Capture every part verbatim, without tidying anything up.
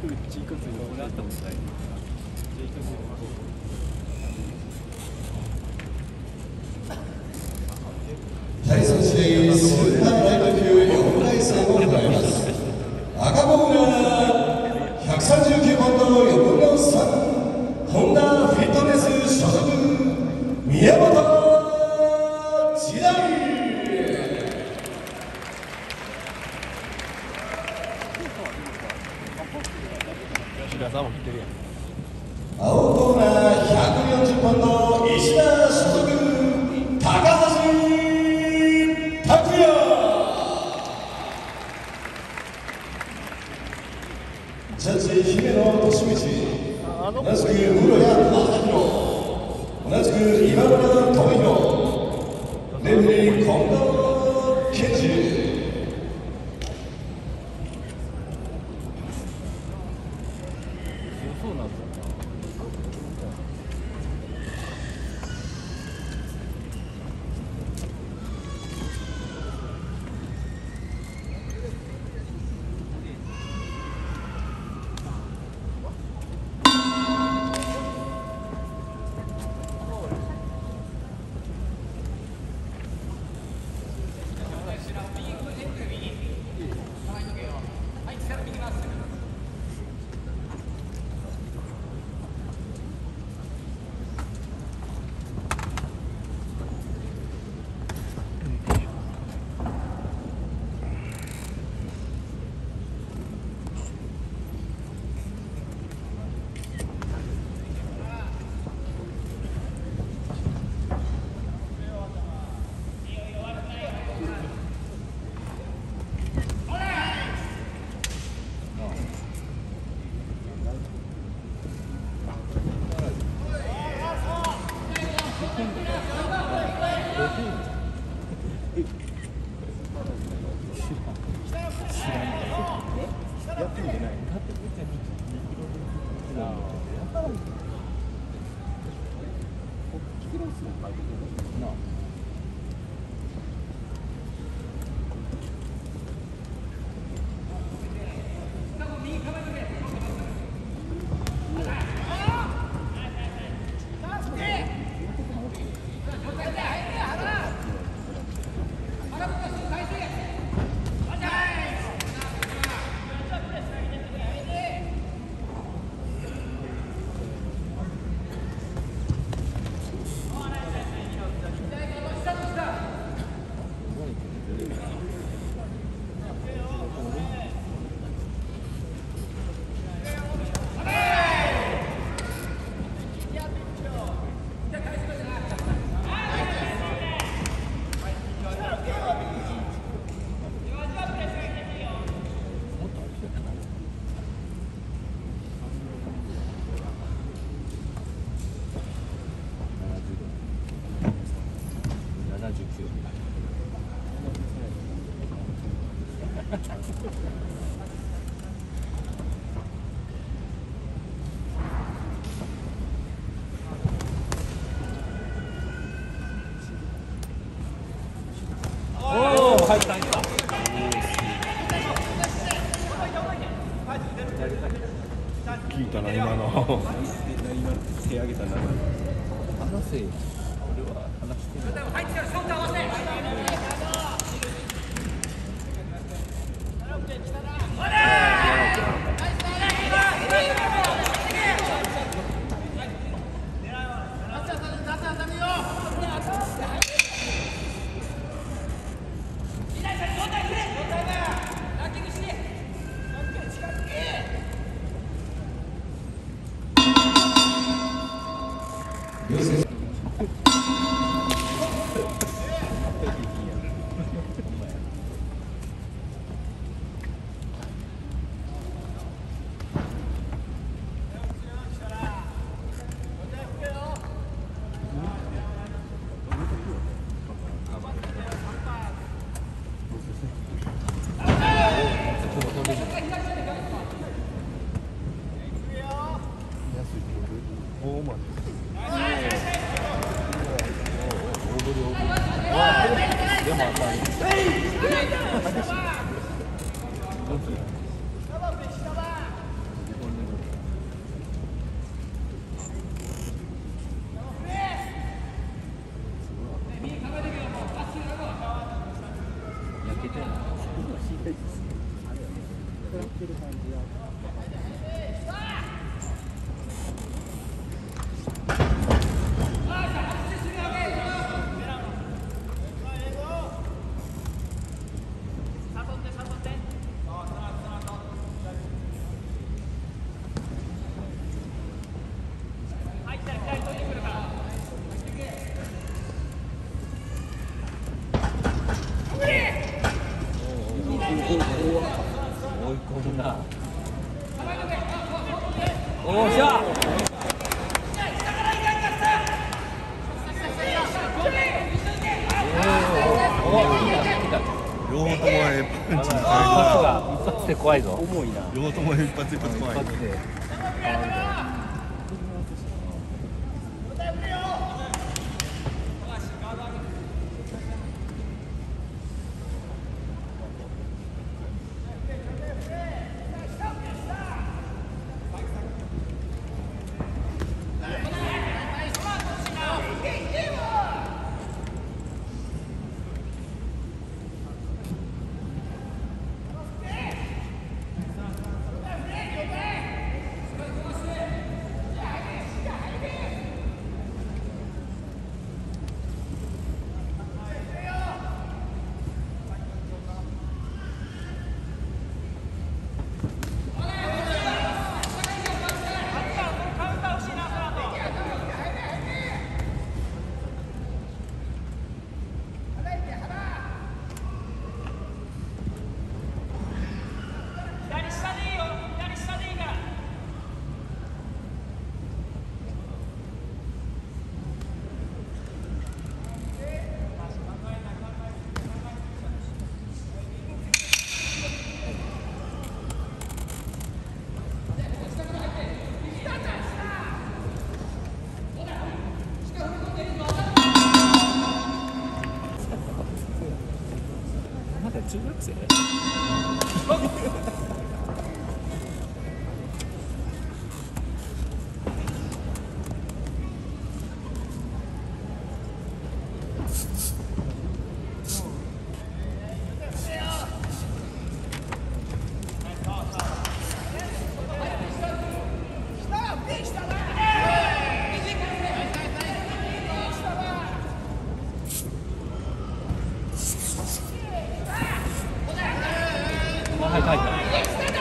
第三試合スーパーライト級よんかい戦を行います。赤コーナーひゃくさんじゅうきゅうばんのよんぶんのさん、ホンダフィットネス所属宮本千代。青コーナーひゃくよんじゅっばんの石田所属高橋拓也。ジャッジ姫野利道、同じく室谷正宏、同じく今村智弘、レフェリー近藤健二。 入った入った。聞いたな今の。手上げたな。話せ。俺は話してる。入ってからショット合わせ。 両選手追い込んだ。おっしゃ。 両方ともえパンチ一発が一発で怖いぞ。 重いな。両方とも一発一発怖い。 一発で。中学生はいはいはい。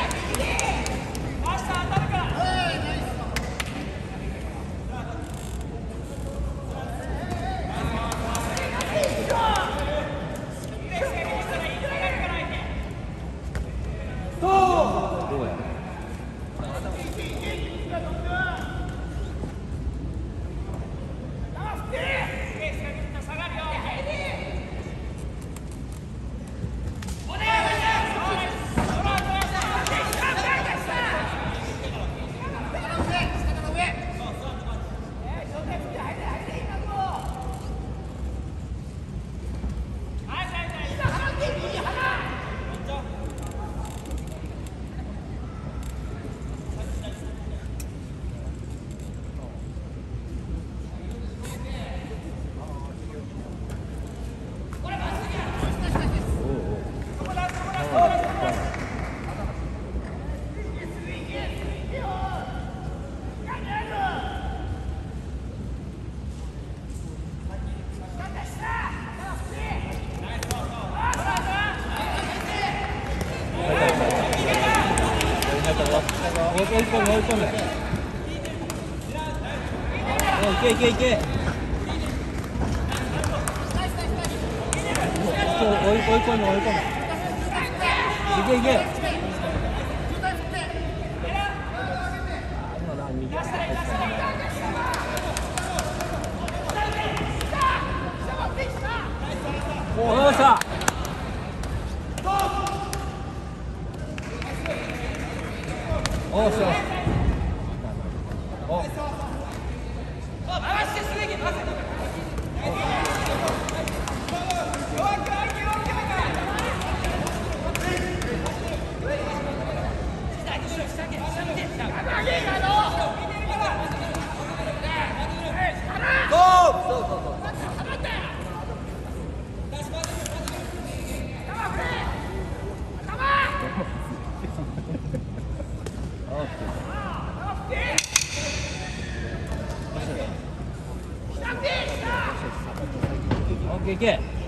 どうや。追い込む追い込む。おいけいけいけ。追い追い込む追い込む。いけいけ。おっしゃ。おっしゃ。お。 オッケーいけ。